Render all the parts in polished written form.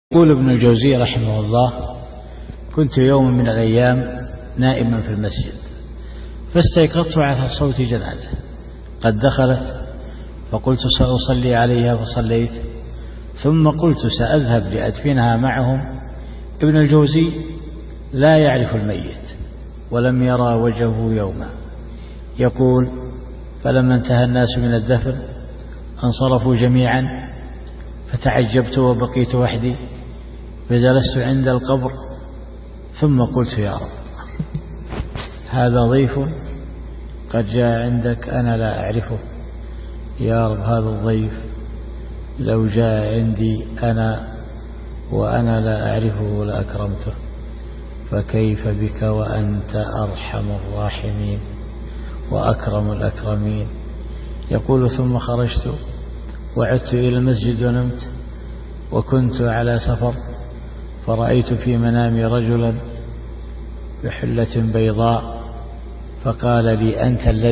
يقول ابن الجوزي رحمه الله: كنت يوم من الأيام نائما في المسجد، فاستيقظت على صوت جنازة قد دخلت، فقلت سأصلي عليها فصليت، ثم قلت سأذهب لأدفنها معهم. ابن الجوزي لا يعرف الميت ولم يرى وجهه يوما. يقول: فلما انتهى الناس من الدفن انصرفوا جميعا، فتعجبت وبقيت وحدي، فجلست عند القبر، ثم قلت: يا رب، هذا ضيف قد جاء عندك أنا لا أعرفه، يا رب هذا الضيف لو جاء عندي أنا وأنا لا أعرفه لأكرمته، فكيف بك وأنت أرحم الراحمين وأكرم الأكرمين. يقول: ثم خرجت وعدت إلى المسجد ونمت، وكنت على سفر، فرأيت في منامي رجلا بحلة بيضاء، فقال لي: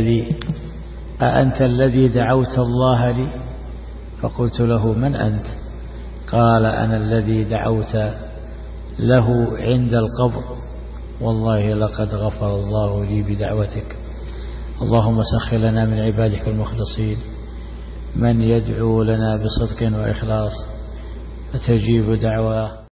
أأنت الذي دعوت الله لي؟ فقلت له: من أنت؟ قال: أنا الذي دعوت له عند القبر، والله لقد غفر الله لي بدعوتك. اللهم سخر لنا من عبادك المخلصين من يدعو لنا بصدق وإخلاص فتجيب دعواه.